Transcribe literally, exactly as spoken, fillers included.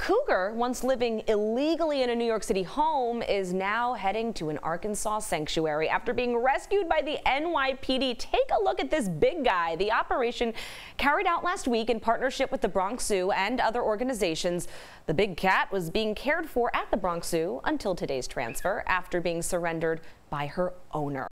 Cougar, once living illegally in a New York City home, is now heading to an Arkansas sanctuary after being rescued by the N Y P D. Take a look at this big guy. The operation carried out last week in partnership with the Bronx Zoo and other organizations. The big cat was being cared for at the Bronx Zoo until today's transfer after being surrendered by her owner.